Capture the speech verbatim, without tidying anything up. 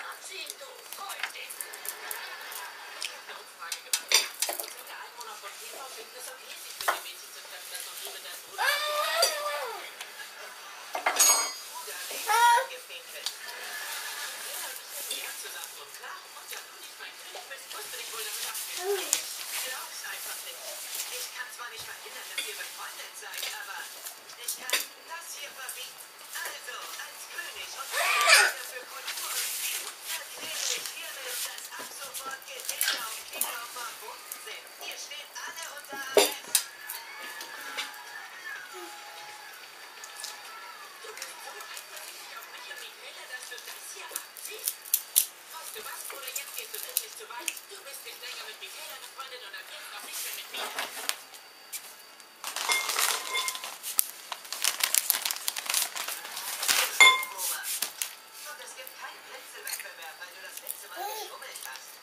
anziehen, du Freundin. Ich habe eine Umfrage gemacht. Die Einwohner von Pima finden es okay, sich mit dem Mädchen zu treffen, das noch nie mit deinem Bruder Bruder nicht gepinkelt. Ja, das ist ja zusammen und klar. Und da du nicht mein König bist, musst du dich wohl damit abfinden. Ich glaub's einfach nicht. Ich kann zwar nicht verhindern, dass ihr befreundet seid, aber ich kann das hier verbieten. Also, als König und Minister für Kultur und Stil erkläre ich hiermit, dass ab sofort Geräte auf Kino verboten sind. Ihr steht alle unter Arrest. Du bist so eifersüchtig auf mich und Michaela, dass du das hier abziehst? Weißt du was, Bruder, jetzt gehst du wirklich zu weit. Du bist nicht länger mit Michaela befreundet und ab jetzt auch nicht mehr mit mir. Und es gibt keinen Blinzelwettbewerb, weil du das letzte Mal geschummelt hast.